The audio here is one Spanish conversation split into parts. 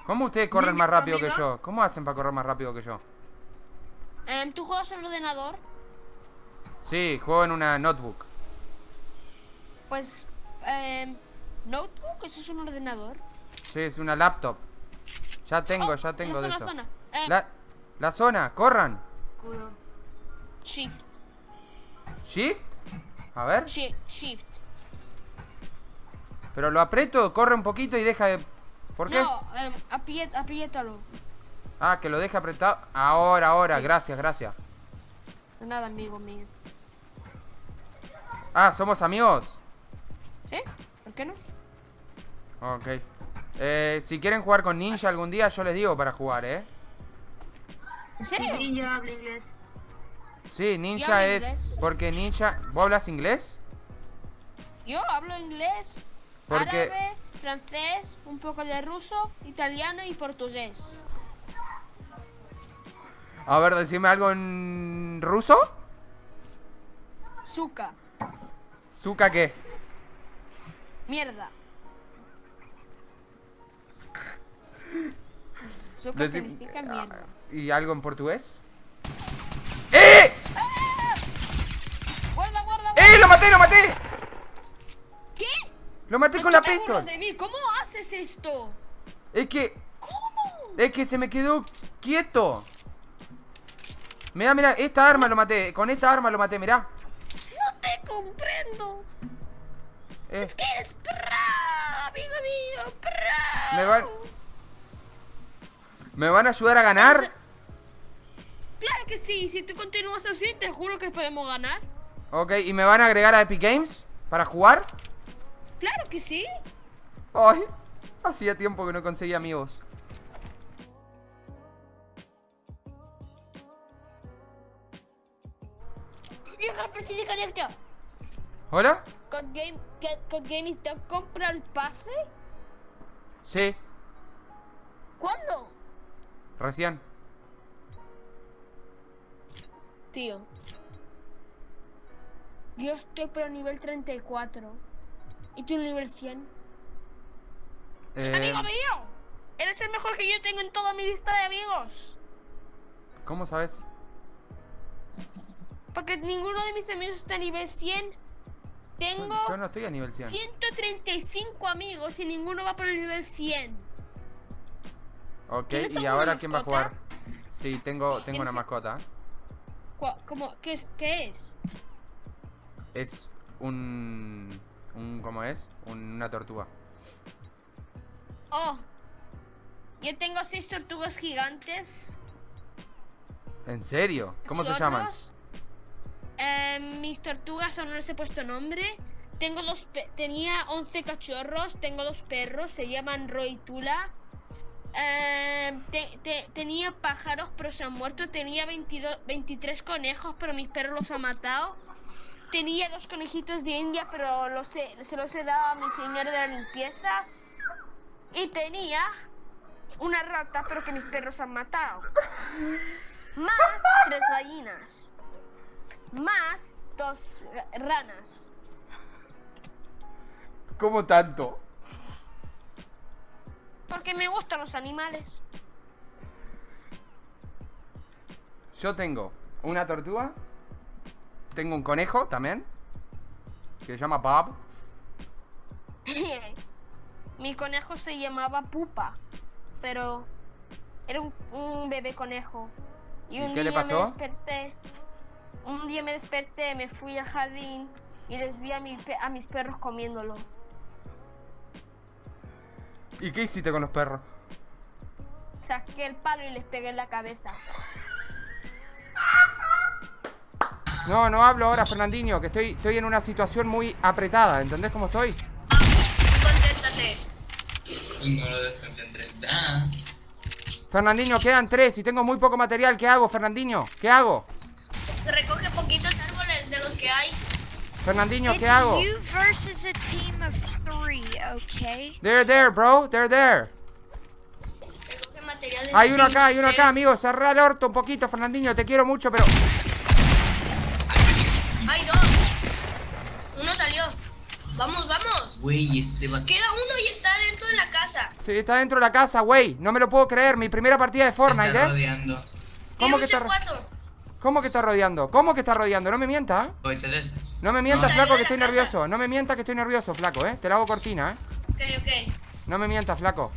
¿Cómo ustedes corren más rápido que yo? ¿Cómo hacen para correr más rápido que yo? ¿Tú juegas en ordenador? Sí, juego en una notebook. Pues, ¿notebook? ¿Eso es un ordenador? Sí, es una laptop. Ya tengo de la eso. zona. La zona, corran. Shift. ¿Shift? A ver. Shift. Pero lo aprieto, corre un poquito y deja de... ¿Por qué? No, apriétalo. Ah, que lo deje apretado. Ahora, Sí. gracias. De nada, amigo mío. Ah, ¿somos amigos? ¿Sí? ¿Por qué no? Ok. Si quieren jugar con Ninja algún día, yo les digo para jugar, ¿eh? ¿En serio? Ninja habla inglés. Sí, Yo Ninja hablo es... inglés. Porque Ninja... ¿Vos hablas inglés? Yo hablo inglés, Porque... árabe, francés, un poco de ruso, italiano y portugués. A ver, decime algo en ruso. Zuka. ¿Zuka qué? Mierda. Zuka Decí- significa mierda. ¿Y algo en portugués? ¡Eh! ¡Guarda! ¡Lo maté! ¿Qué? ¡Lo maté ¿Por con qué la te burlas pistola! de mí? ¿Cómo haces esto? Es que... ¿Cómo? Es que se me quedó quieto. Mirá, esta arma lo maté. Con esta arma lo maté, mirá. No te comprendo. Es que eres pro, amigo mío, pro. ¿Me van a ayudar a ganar? Claro que sí, si tú continúas así, te juro que podemos ganar. Ok, ¿y me van a agregar a Epic Games para jugar? Claro que sí. Ay, hacía tiempo que no conseguía amigos. Vieja, presidente conecta. ¿Hola? ¿Con Gaming te compra el pase? Sí, ¿Cuándo? recién. Tío. Yo estoy por el nivel 34. ¿Y tú el nivel 100? ¡Amigo mío! Eres el mejor que yo tengo en toda mi lista de amigos. ¿Cómo sabes? Porque ninguno de mis amigos está a nivel 100. Tengo Yo no estoy a nivel 100. 135 amigos y ninguno va por el nivel 100. Ok, ¿Tienes ¿y alguna ahora quién va a mascota? jugar? Sí, tengo una ¿Tienes- mascota. ¿Qué es? Es ¿cómo es? Una tortuga. Oh, yo tengo 6 tortugas gigantes. ¿En serio? ¿Cómo se llaman? ¿Vosotros? Mis tortugas aún no les he puesto nombre. Tenía 11 cachorros. Tengo 2 perros. Se llaman Roy y Tula. Tenía pájaros, pero se han muerto. Tenía 23 conejos, pero mis perros los han matado. Tenía 2 conejitos de India, pero se los he dado a mi señora de la limpieza. Y tenía una rata, pero que mis perros han matado. Más 3 gallinas. Más 2 ranas. ¿Cómo tanto? Porque me gustan los animales. Yo tengo una tortuga. Tengo un conejo también, que se llama Bob. Mi conejo se llamaba Pupa, pero era un bebé conejo. ¿Y qué le pasó? Un día me desperté, me fui al jardín y les vi a mis perros comiéndolo. ¿Y qué hiciste con los perros? Saqué el palo y les pegué en la cabeza. No, no hablo ahora, Fernandinho, que estoy en una situación muy apretada. ¿Entendés cómo estoy? Concéntrate. No lo desconcentres. Da. Fernandinho, quedan 3 y tengo muy poco material. ¿Qué hago, Fernandinho? ¿Qué hago? Recoge poquitos árboles de los que hay. Fernandinho, ¿qué It's hago? you versus a team of 3, okay? They're there, bro. They're there. Recoge materiales. Hay uno acá, amigo. Cerrá el orto un poquito, Fernandinho. Te quiero mucho, pero... Hay 2. Uno salió. Vamos. Güey, Queda uno y está dentro de la casa. casa. Sí, está dentro de la casa, güey. No me lo puedo creer. Mi primera partida de Te Fortnite, está ¿eh? rodeando. ¿Cómo Tiene que un está C4. ¿Cómo que está rodeando? ¿Cómo que está rodeando? No me mientas, ¿eh? Voy, te des. No me mientas, No. flaco, que Salió estoy de la nervioso. No me mientas que estoy nervioso, flaco, ¿eh? Te la hago cortina, ¿eh? Ok. No me mientas, flaco.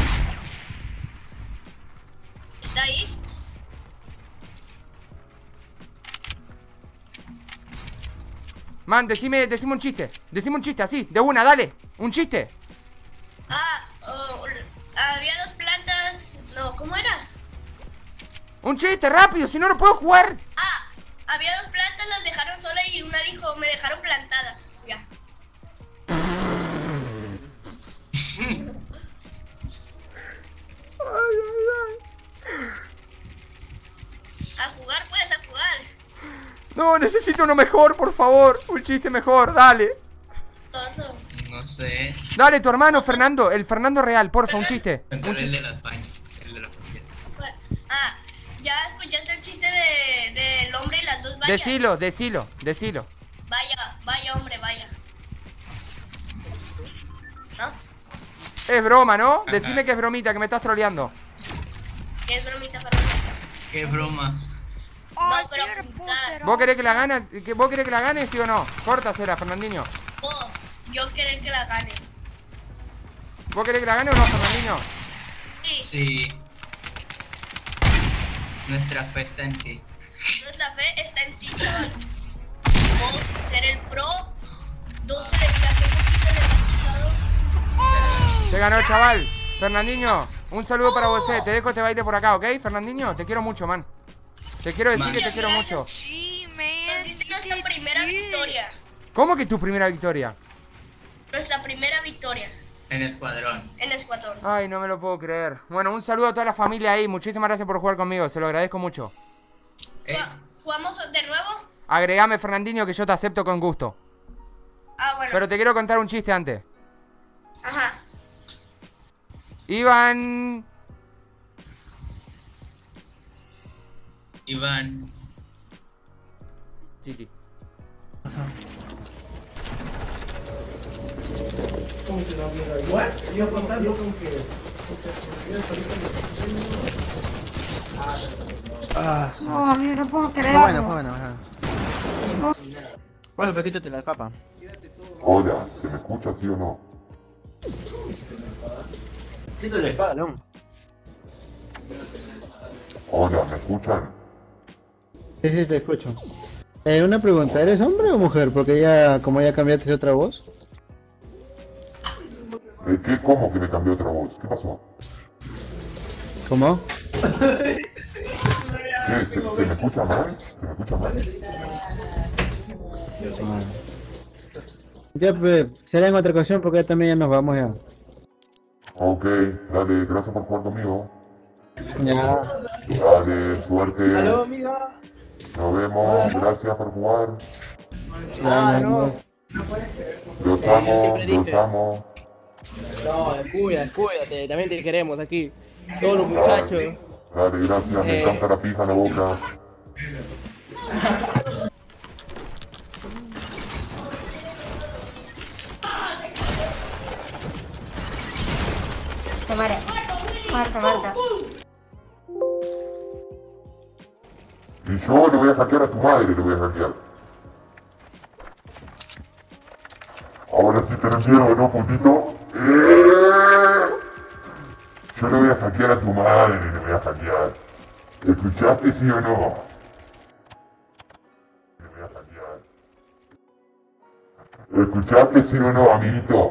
¿Está ahí? Man, decime un chiste. Decime un chiste, así, de una, dale. Un chiste. Había dos plantas. No, ¿cómo era? Un chiste, rápido, si no, no puedo jugar. Había dos plantas, las dejaron solas y una dijo, me dejaron plantada. Ya. A jugar, pues, a jugar. No, necesito uno mejor, por favor. Un chiste mejor, dale. Todo. No sé. Dale, tu hermano Fernando, el Fernando real, porfa, un chiste. Cuéntale Un el chiste. de las bañas. El de las bañas. ¿Ya escuchaste el chiste del hombre y las dos vallas? Decilo. Vaya, hombre, vaya. ¿No? Es broma, ¿no? Ajá. Decime que es bromita, que me estás troleando. ¿Qué es bromita, Fernando? Qué broma. Oh, No, pero dude, I pulled apuntar. that ¿Vos off. querés que la ganes? ¿Vos querés que la ganes, sí o no? Córtasela, Fernandinho. Vos, yo querer que la ganes. ¿Vos querés que la gane o no, Fernandinho? Sí, Sí. Nuestra fe está en ti. nuestra fe está en ti, chaval. Vos, ser el pro, 12 de vida, qué poquito le has usado. Te ganó, chaval. Fernandinho, un saludo para vos. Te dejo este baile por acá, ¿ok? Fernandinho, te quiero mucho, man. Te quiero decir Man. que te quiero mucho. Gee, Nos man. diste you nuestra did primera good. victoria. ¿Cómo que tu primera victoria? Nuestra primera victoria En escuadrón. en Escuadrón. Ay, no me lo puedo creer. Bueno, un saludo a toda la familia ahí. Muchísimas gracias por jugar conmigo. Se lo agradezco mucho. Es ¿Jugamos de nuevo? Agregame, Fernandinho, que yo te acepto con gusto. Bueno. Pero te quiero contar un chiste antes. Ajá. Iván... Iván. Titi. No, amigo, no puedo creerlo. Fue bueno. Bueno, pero quítate la capa. Hola, ¿se me escucha sí o no? Quítate la espada, León. Hola, ¿me escuchan? Sí, te escucho. Una pregunta, ¿eres hombre o mujer? Porque ya, como ya cambiaste de otra voz. ¿De qué? ¿Cómo que me cambió otra voz? ¿Qué pasó? ¿Cómo? ¿Qué? ¿Se me escucha mal? ¿Se me escucha mal? Ya, pues, será en otra ocasión porque ya también ya nos vamos ya. Ok, dale, gracias por jugar conmigo. Ya. Dale, suerte. Aló, amiga. Nos vemos, gracias por jugar. Ya, no. Los yo amo, siempre los dije. amo. No, cuídate, también te queremos aquí. Todos los muchachos. Dale, gracias, me encanta la pija en la boca. Te mueres. Muerto. Y yo le voy a hackear a tu madre, le voy a hackear. Ahora sí tenés miedo, ¿no, putito? Yo le voy a hackear a tu madre, le voy a hackear. ¿Escuchaste sí o no? Le voy a hackear. ¿Escuchaste sí o no, amiguito?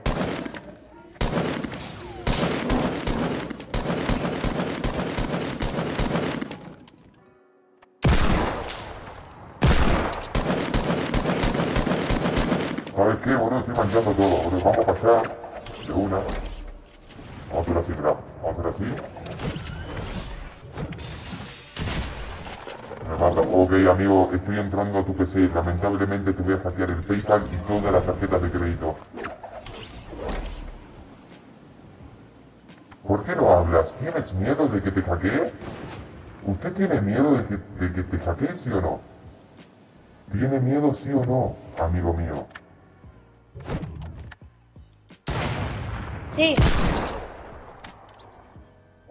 ¿Sabes qué, boludo? Estoy manchando todo, boludo. Vamos para allá. De una. Vamos a hacer así, mirá. Vamos a hacer así. Me manda. Ok, amigo, estoy entrando a tu PC. Lamentablemente te voy a hackear el PayPal y todas las tarjetas de crédito. ¿Por qué no hablas? ¿Tienes miedo de que te hackee? ¿Usted tiene miedo de que te hackee, sí o no? ¿Tiene miedo, sí o no, amigo mío? Sí.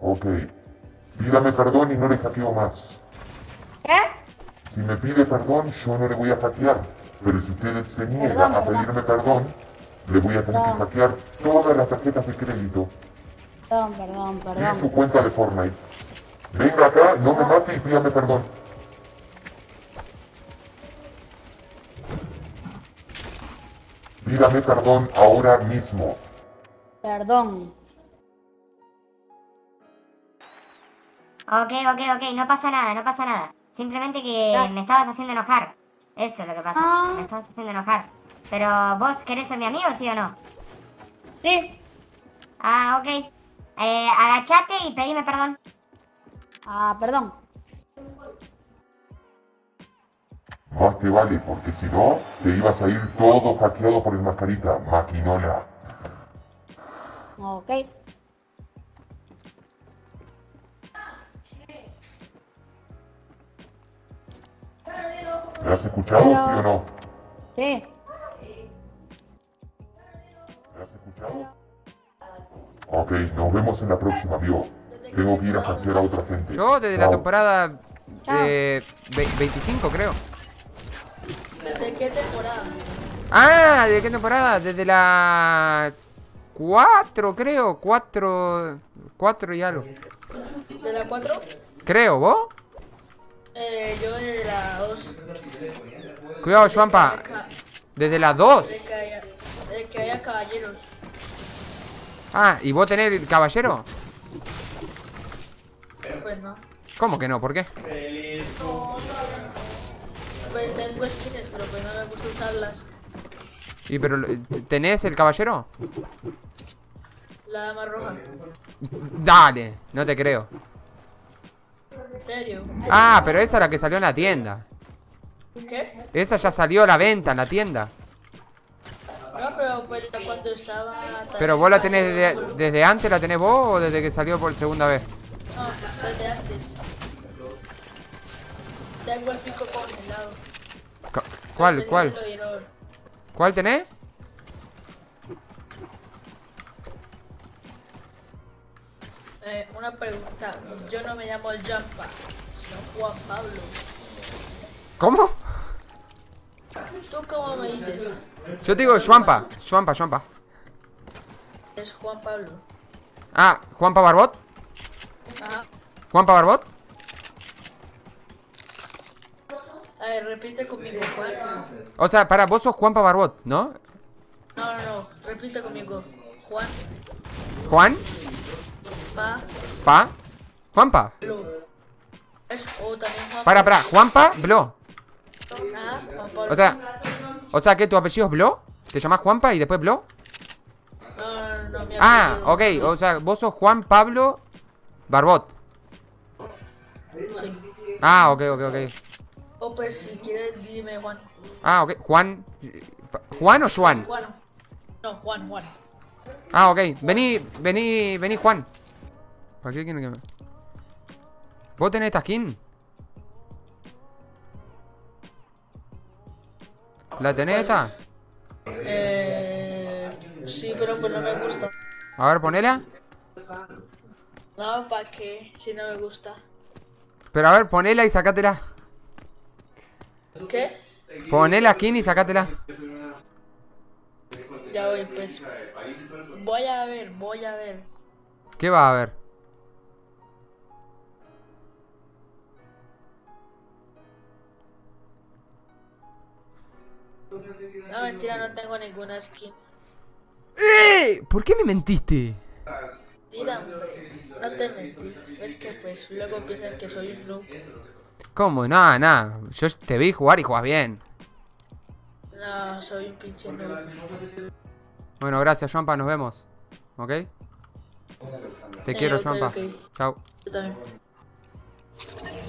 Ok. Pídame perdón y no le hackeo más. ¿Qué? Si me pide perdón, yo no le voy a hackear. Pero si usted se niega a pedirme perdón, le voy a tener que hackear todas las tarjetas de crédito y su cuenta de Fortnite. Venga acá, no me mate y pídame perdón. Pídame perdón ahora mismo. Perdón. Ok, no pasa nada. Simplemente que me estabas haciendo enojar. Eso es lo que pasa, me estabas haciendo enojar. Pero, ¿vos querés ser mi amigo, sí o no? Sí. Ah, ok. Agachate y pedime perdón. Ah, perdón. Más te vale, porque si no, te ibas a ir todo hackeado por el mascarita, maquinola. Ok. ¿Me has escuchado, sí o no? Sí. ¿Me has escuchado? Ok, nos vemos en la próxima, amigo. Tengo que ir a hackear a otra gente. Yo desde la Chao. temporada 25, creo. ¿Desde qué temporada? Ah, ¿de qué temporada? Desde la 4, creo. 4 y algo. ¿De la 4? Creo, ¿vos? Yo desde la 2. Cuidado, Juanpa. Desde la 2. De que haya caballeros. Ah, ¿y vos tenés el caballero? Pues no. ¿Cómo que no? ¿Por qué? Pues tengo skins, pero pues no me gusta usarlas. ¿Y pero tenés el caballero? La dama roja. Dale, no te creo. ¿En serio? Ah, pero esa es la que salió en la tienda. ¿Qué? Esa ya salió a la venta en la tienda. No, pero pues cuando estaba... ¿Pero vos la tenés desde antes, la tenés vos o desde que salió por segunda vez? No, desde antes. Tengo el pico congelado. ¿Cuál? ¿Cuál tenés? Una pregunta. Yo no me llamo el Juanpa, sino Juan Pablo. ¿Cómo? ¿Tú cómo me dices? Yo te digo Juanpa. Es Juan Pablo. Ah, ¿Juanpa Barbot? Ajá. ¿Juanpa Barbot? A ver, repite conmigo, Juan. O sea, para, vos sos Juanpa Barbot, ¿no? No. Repite conmigo. Juan. ¿Juan? ¿Pa? ¿Juanpa? Pablo. O también Juan. Para, ¿Juanpa? ¿Blo? Ah, Juan Pablo. O sea, ¿qué? ¿Tu apellido es Blo? ¿Te llamás Juanpa y después Blo? No, mi Ah, apellido. ok, o sea, vos sos Juan Pablo Barbot. Sí. Ah, ok. O pues si quieres dime Juan. Ah, ok, Juan. ¿Juan o Juan? Juan. No, Juan. Ah, ok, vení, Juan. ¿Para qué quieren que me... ¿Vos tenés esta skin? ¿La tenés esta? Sí, pero pues no me gusta. A ver, ponela. No, ¿para qué? Si no me gusta. Pero a ver, ponela y sacátela. ¿Qué? Poné la skin y sacátela. Ya voy, pues. Voy a ver. ¿Qué va a ver? No, mentira, no tengo ninguna skin. ¿Por qué me mentiste? Mentira, hombre. No te mentí. Es que pues luego piensan que soy un noob. ¿Cómo? Nada. Yo te vi jugar y jugás bien. No, soy un pinche noob. Bueno, gracias, Juanpa, nos vemos. ¿Ok? Te quiero, ok, Juanpa. ok. Chao. Yo también.